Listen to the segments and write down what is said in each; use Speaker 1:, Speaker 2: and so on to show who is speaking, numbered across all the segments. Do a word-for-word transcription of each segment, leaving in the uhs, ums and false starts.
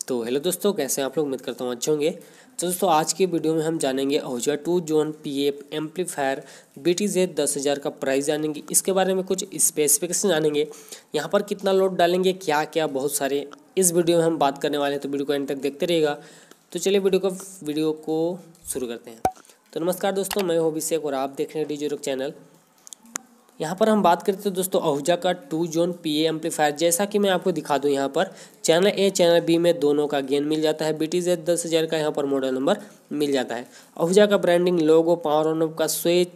Speaker 1: तो हेलो दोस्तों, कैसे हैं आप लोग। उम्मीद करता हूँ अच्छे होंगे। तो दोस्तों आज की वीडियो में हम जानेंगे Ahuja two zone P F amplifier B T Z दस हज़ार का प्राइस जानेंगे। इसके बारे में कुछ स्पेसिफिकेशन जानेंगे, यहाँ पर कितना लोड डालेंगे, क्या क्या बहुत सारे इस वीडियो में हम बात करने वाले हैं। तो वीडियो को एंड तक देखते रहिएगा। तो चलिए वीडियो को वीडियो को शुरू करते हैं। तो नमस्कार दोस्तों, मैं हूं अभिषेक और आप देख रहे हैं डी जीरो चैनल। यहाँ पर हम बात करते हैं दोस्तों आहूजा का two zone P A amplifier. जैसा कि मैं आपको दिखा दूँ, यहाँ पर चैनल ए चैनल बी में दोनों का गेन मिल जाता है। बी टी जेड दस हज़ार का यहाँ पर मॉडल नंबर मिल जाता है। आहूजा का branding, logo, power on off का स्विच,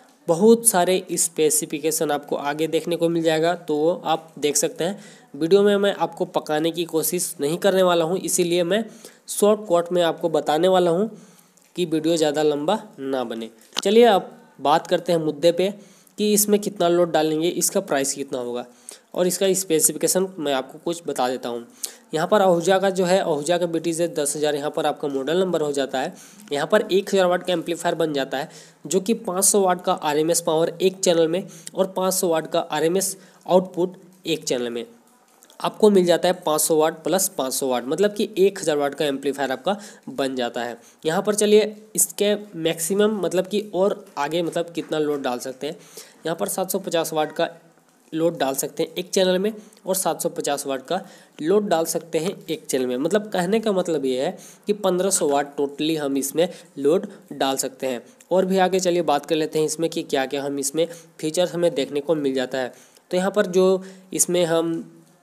Speaker 1: बहुत सारे स्पेसिफिकेशन आपको आगे देखने को मिल जाएगा। तो आप देख सकते हैं। वीडियो में मैं आपको पकाने की कोशिश नहीं करने वाला हूँ, इसीलिए मैं शॉर्ट कट में आपको बताने वाला हूँ कि वीडियो ज़्यादा लंबा ना बने। चलिए अब बात करते हैं मुद्दे पे कि इसमें कितना लोड डालेंगे, इसका प्राइस कितना होगा और इसका स्पेसिफिकेशन मैं आपको कुछ बता देता हूँ। यहाँ पर आहूजा का जो है, आहूजा का बी टी जेड दस हज़ार यहाँ पर आपका मॉडल नंबर हो जाता है। यहाँ पर एक हज़ार वाट का एम्पलीफायर बन जाता है, जो कि पाँच सौ वाट का आर एम एस पावर एक चैनल में और पाँच सौ वाट का आर एम एस आउटपुट एक चैनल में आपको मिल जाता है। पाँच सौ वाट प्लस पाँच सौ वाट मतलब कि एक हज़ार वाट का एम्पलीफायर आपका बन जाता है। यहाँ पर चलिए इसके मैक्सिमम मतलब कि और आगे मतलब कितना लोड डाल सकते हैं। यहाँ पर सात सौ पचास वाट का लोड डाल सकते हैं एक चैनल में और सात सौ पचास वाट का लोड डाल सकते हैं एक चैनल में। मतलब कहने का मतलब ये है कि पंद्रह सौ वाट टोटली हम इसमें लोड डाल सकते हैं। और भी आगे चलिए बात कर लेते हैं इसमें कि क्या क्या हम इसमें फीचर्स हमें देखने को मिल जाता है। तो यहाँ पर जो इसमें हम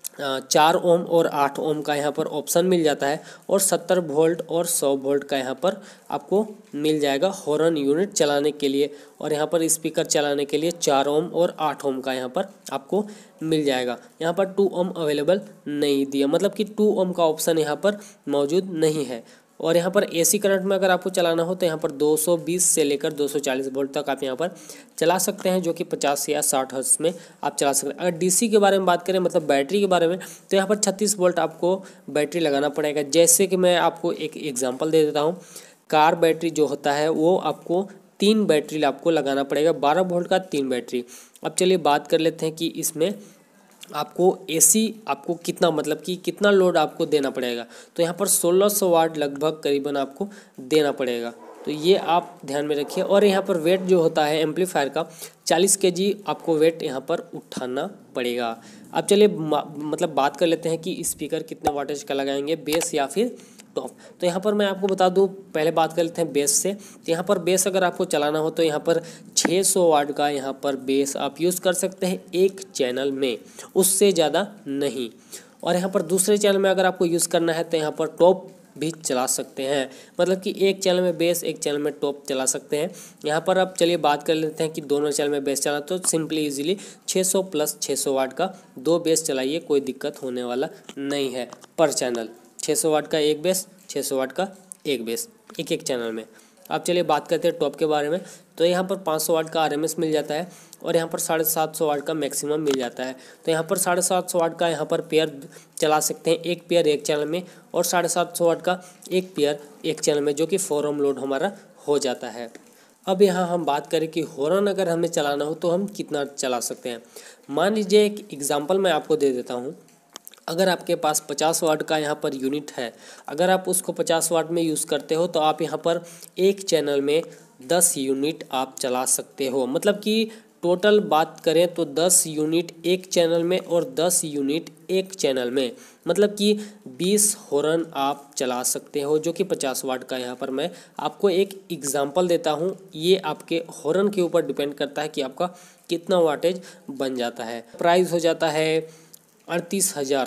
Speaker 1: चार ओम और आठ ओम का यहाँ पर ऑप्शन मिल जाता है और सत्तर वोल्ट और सौ वोल्ट का यहाँ पर आपको मिल जाएगा हॉर्न यूनिट चलाने के लिए। और यहाँ पर स्पीकर चलाने के लिए चार ओम और आठ ओम का यहाँ पर आपको मिल जाएगा। यहाँ पर टू ओम अवेलेबल नहीं दिया, मतलब कि टू ओम का ऑप्शन यहाँ पर मौजूद नहीं है। और यहाँ पर एसी करंट में अगर आपको चलाना हो तो यहाँ पर दो सौ बीस से लेकर दो सौ चालीस वोल्ट तक आप यहाँ पर चला सकते हैं, जो कि पचास या साठ हर्ट्ज में आप चला सकते हैं। अगर डीसी के बारे में बात करें, मतलब बैटरी के बारे में, तो यहाँ पर छत्तीस वोल्ट आपको बैटरी लगाना पड़ेगा। जैसे कि मैं आपको एक एग्जाम्पल दे देता हूँ। कार बैटरी जो होता है वो आपको तीन बैटरी आपको लगाना पड़ेगा, बारह वोल्ट का तीन बैटरी। अब चलिए बात कर लेते हैं कि इसमें आपको एसी आपको कितना मतलब कि कितना लोड आपको देना पड़ेगा। तो यहाँ पर सोलह सौ वाट लगभग करीबन आपको देना पड़ेगा। तो ये आप ध्यान में रखिए। और यहाँ पर वेट जो होता है एम्पलीफायर का चालीस केजी आपको वेट यहाँ पर उठाना पड़ेगा। अब चलिए मतलब बात कर लेते हैं कि स्पीकर कितने वाटेज का लगाएंगे, बेस या फिर टॉप। तो यहाँ पर मैं आपको बता दूँ, पहले बात कर लेते हैं बेस से। तो यहाँ पर बेस अगर आपको चलाना हो तो यहाँ पर छः सौ वाट का यहाँ पर बेस आप यूज़ कर सकते हैं एक चैनल में, उससे ज़्यादा नहीं। और यहाँ पर दूसरे चैनल में अगर आपको यूज़ करना है तो यहाँ पर टॉप भी चला सकते हैं, मतलब कि एक चैनल में बेस एक चैनल में टॉप चला सकते हैं। यहाँ पर अब चलिए बात कर लेते हैं कि दोनों चैनल में बेस चलाना, तो सिंपली इजीली छः सौ प्लस छः सौ वाट का दो बेस चलाइए, कोई दिक्कत होने वाला नहीं है पर चैनल। छः सौ वाट का एक बेस, छः सौ वाट का एक बेस एक एक चैनल में। अब चलिए बात करते हैं टॉप के बारे में। तो यहाँ पर पाँच सौ वाट का आरएमएस मिल जाता है और यहाँ पर साढ़े सात सौ वाट का मैक्सिमम मिल जाता है। तो यहाँ पर साढ़े सात सौ वाट का यहाँ पर पेयर चला सकते हैं, एक पेयर एक चैनल में, और साढ़े सात सौ वाट का एक पेयर एक चैनल में, जो कि फोर ओम लोड हमारा हो जाता है। अब यहाँ हम बात करें कि हॉर्न अगर हमें चलाना हो तो हम कितना चला सकते हैं। मान लीजिए एक एग्जाम्पल मैं आपको दे देता हूँ। अगर आपके पास पचास वाट का यहाँ पर यूनिट है, अगर आप उसको पचास वाट में यूज़ करते हो तो आप यहाँ पर एक चैनल में दस यूनिट आप चला सकते हो। मतलब कि टोटल बात करें तो दस यूनिट एक चैनल में और दस यूनिट एक चैनल में, मतलब कि बीस हॉर्न आप चला सकते हो, जो कि पचास वाट का। यहाँ पर मैं आपको एक एग्जांपल देता हूँ। ये आपके हॉर्न के ऊपर डिपेंड करता है कि आपका कितना वाटेज बन जाता है। प्राइस हो जाता है अड़तीस हज़ार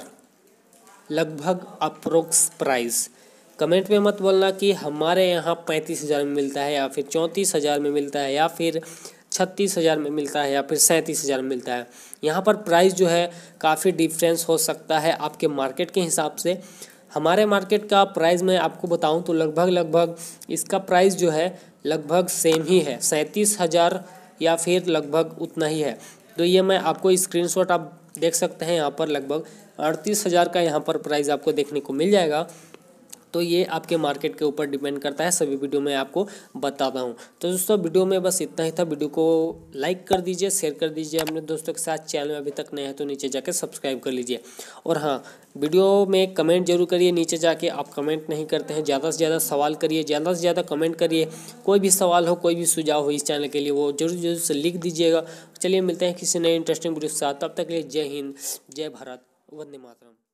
Speaker 1: लगभग अप्रोक्स प्राइस। कमेंट में मत बोलना कि हमारे यहाँ पैंतीस हज़ार में मिलता है या फिर चौंतीस हज़ार में मिलता है या फिर छत्तीस हज़ार में मिलता है या फिर सैंतीस हज़ार में मिलता है। यहाँ पर प्राइस जो है काफ़ी डिफरेंस हो सकता है आपके मार्केट के हिसाब से। हमारे मार्केट का प्राइस मैं आपको बताऊँ तो लगभग लगभग इसका प्राइस जो है लगभग सेम ही है, सैंतीस हज़ार या फिर लगभग उतना ही है। तो ये मैं आपको स्क्रीनशॉट आप देख सकते हैं। यहाँ पर लगभग अड़तीस हज़ार का यहाँ पर प्राइस आपको देखने को मिल जाएगा। तो ये आपके मार्केट के ऊपर डिपेंड करता है, सभी वीडियो में आपको बताता हूँ। तो दोस्तों वीडियो में बस इतना ही था। वीडियो को लाइक कर दीजिए, शेयर कर दीजिए अपने दोस्तों के साथ। चैनल में अभी तक नए हैं तो नीचे जाके सब्सक्राइब कर लीजिए। और हाँ, वीडियो में कमेंट जरूर करिए। नीचे जाके आप कमेंट नहीं करते हैं, ज़्यादा से ज़्यादा सवाल करिए, ज़्यादा से ज़्यादा कमेंट करिए। कोई भी सवाल हो, कोई भी सुझाव हो इस चैनल के लिए, वो जरूर जरूर से लिख दीजिएगा। चलिए मिलते हैं किसी नए इंटरेस्टिंग वीडियो के साथ, तब तक के लिए जय हिंद, जय भारत, वंदे मातरम।